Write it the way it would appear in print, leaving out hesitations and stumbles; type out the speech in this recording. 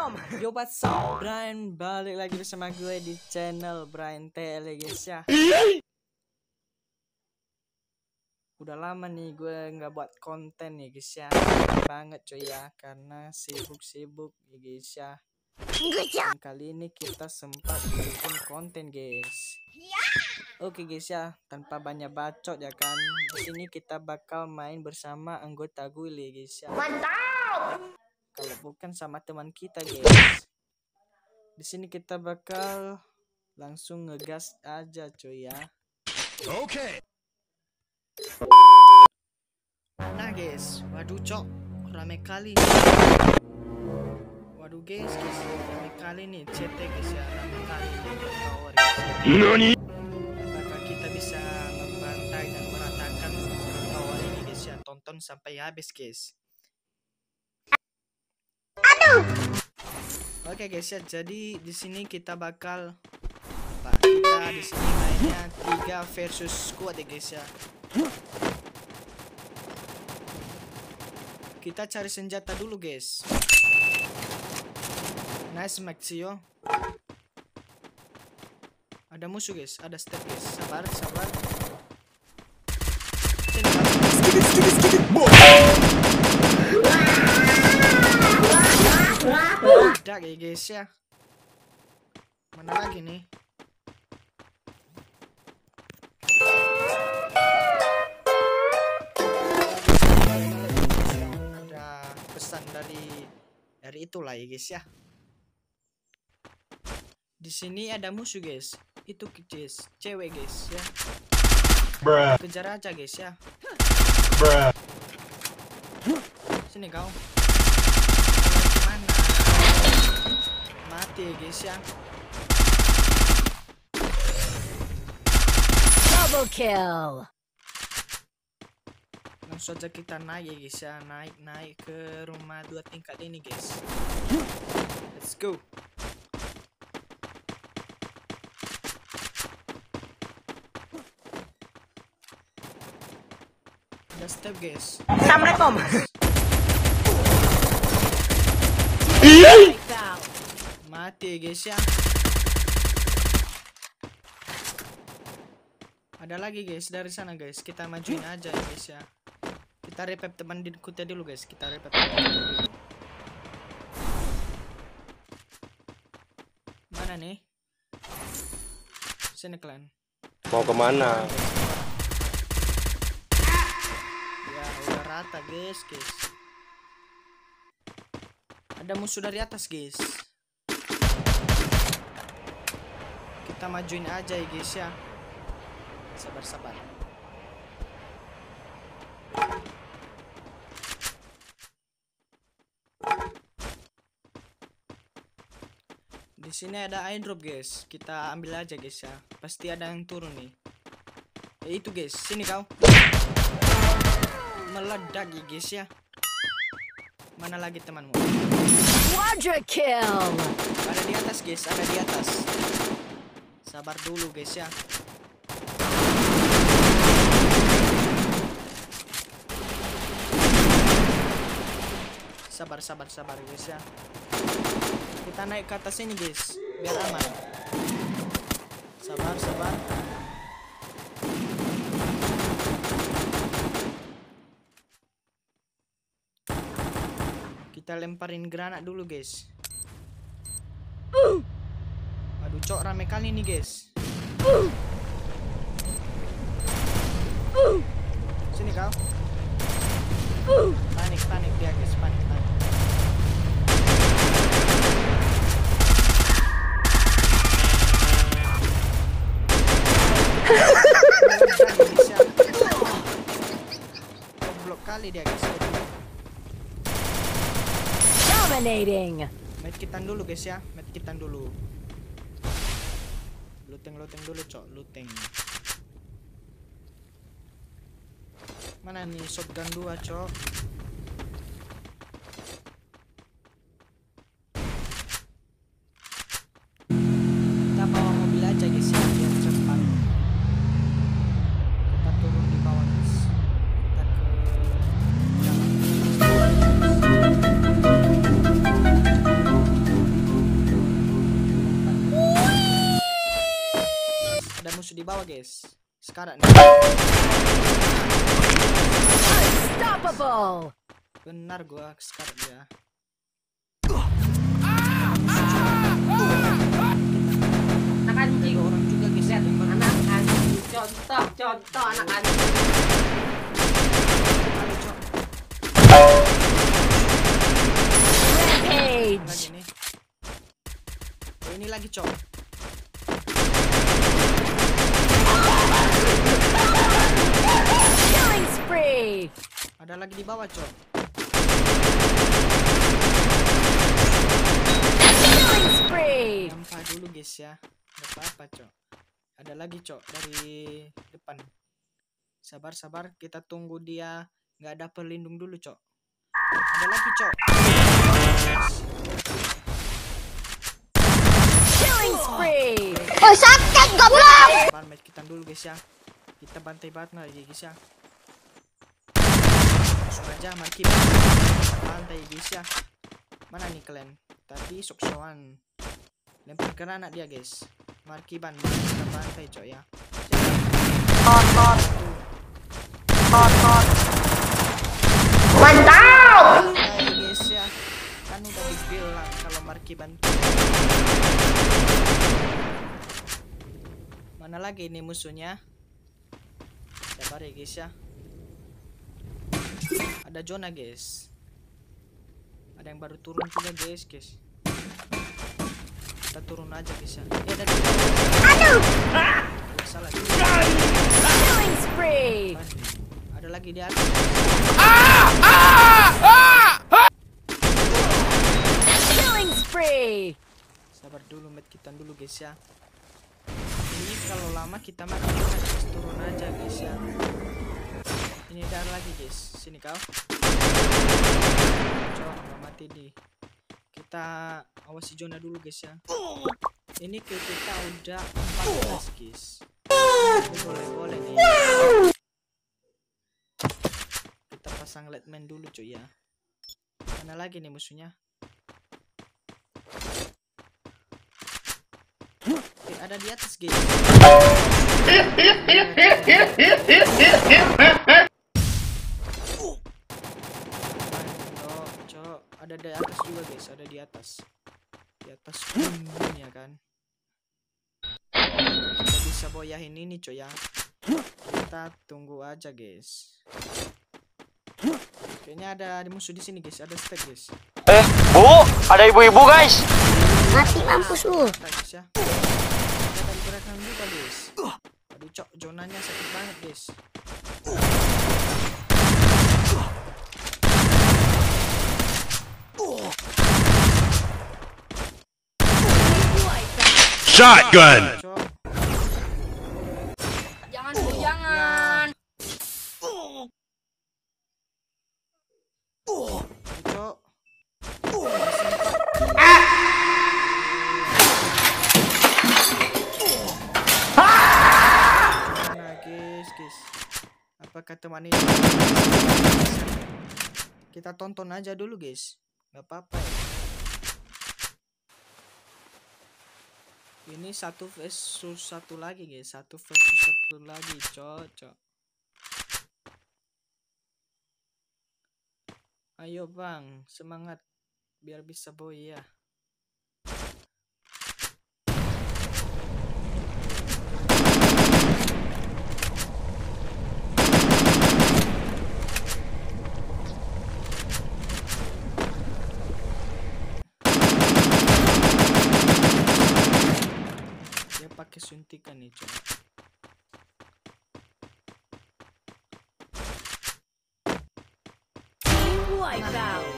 Yo, what's up, Brian? Balik lagi bersama gue di channel Brian TL, guys ya. Udah lama nih gue nggak buat konten ya, guys ya. Banget cuy ya, karena sibuk-sibuk ya, guys ya. Dan kali ini kita sempat bikin konten, guys. Oke guys ya, tanpa banyak bacot ya kan. Di sini kita bakal main bersama anggota gue ya, guys ya. Mantap. Kalau bukan sama teman kita, guys. Di sini kita bakal langsung ngegas aja cuy ya. Oke. Nah guys, waduh cok, rame kali. Waduh guys, rame kali nih CT guys ya, rame kali nih tower guys. Nani? Apakah kita bisa membantai dan meratakan tower ini guys ya? Tonton sampai habis guys. Oke guys ya, jadi di sini kita bakal kita di sini mainnya 3 versus squad ya guys ya. Kita cari senjata dulu guys. Nice Maxio. Ada musuh guys, ada step guys. Sabar, sabar. Udah ya guys ya. Mana lagi nih? Ada pesan dari itulah ya guys ya. Di sini ada musuh guys. Itu guys, cewek guys ya. Kejar aja guys ya. Sini kau. Mana? Mati guys ya. Double kill. Langsung aja kita naik ya guys ya. Naik ke rumah 2 tingkat ini guys. Let's go. Ada step guys. Assalamualaikum. Mati guys ya. Ada lagi guys dari sana guys. Kita majuin aja ya guys ya. Kita revive teman di kita dulu guys. Kita revive dulu. Mana nih? Sini kalian. Mau kemana? Ya udah rata guys. Ada musuh dari atas guys. Kita majuin aja ya guys ya. Sabar. Di sini ada airdrop guys. Kita ambil aja guys ya. Pasti ada yang turun nih. Itu guys, sini kau. Meledak ya guys ya. Mana lagi temanmu? Quadra kill. Ada di atas guys, ada di atas. Sabar dulu guys ya. Sabar guys ya. Kita naik ke atas ini guys, biar aman. Sabar. Kita lemparin granat dulu guys. Aduh cok, rame kali nih guys. Sini kau. Panik dia guys, panik. Goblok kali dia guys. Dominating. Medkitan dulu guys ya, medkitan dulu. Looting dulu cok, looting. Mana nih shotgun 2 cok? Kita bawa mobil aja guys ya, biar cepat. Kita turun di bawah guys. Kita ke jalan. musuh di bawah guys. Sekarang nih. Unstoppable. Benar gua sekarang ya. Anak anjing. Ada orang juga guys. Lihat, anak anjing. Contoh anak anjing. Rampage. Lagi nih. Oh, ini lagi cok. Killing spree. Ada lagi di bawah cok. Killing spree. Nampak dulu guys ya. Gak apa-apa cok. Ada lagi cok dari depan. Sabar kita tunggu dia nggak ada pelindung dulu cok. Ada lagi cok. Killing spree. Oh sakit goblok. Match kita dulu guys ya. Kita bantai banget lagi guys ya. Langsung aja mari kita bantai guys ya. Mana nih kalian? Tadi soksoan lempar granat dia guys. Markiban kita bantai cok ya. Mantap. Bantai guys ya. Kan udah dibilang kalau markiban. Mana lagi nih musuhnya? Sabar ya guys ya. Ada zona guys. Ada yang baru turun juga guys. Kita turun aja guys ya. Ini ada di Aduh. salah. Killing spree. Ada lagi di atas. Killing spree. Sabar dulu met kita dulu guys ya. Ini kalau lama kita mati guys, turun aja guys ya. Ini ada lagi guys. Sini kau. Coba nggak mati di. Kita awasi zona dulu guys ya. Ini kita udah 14 guys. Boleh nih. Kita pasang lightman dulu cuy ya. Mana lagi nih musuhnya? Oke, ada di atas guys. Cok, ada di atas juga guys, ada di atas. Di atas kuning ya kan. Kita bisa boyahin ini coy ya. Kita tunggu aja guys. Kayaknya ada musuh di sini guys, ada stack guys. Bu, ada ibu-ibu guys. Mati mampus lu. Guys ya. Ada gerakan juga guys. Aduh cok, zonanya sakit banget guys. Shotgun. Cok, Jangan Bu, jangan. cok. Nah, guys. Apakah teman ini? Kita tonton aja dulu guys. Gak apa-apa ya. Ini 1 versus 1 lagi guys. 1 versus 1 lagi cocok. Ayo bang, semangat biar bisa boy ya. Dia pakai suntikan nih coba. Wipe out.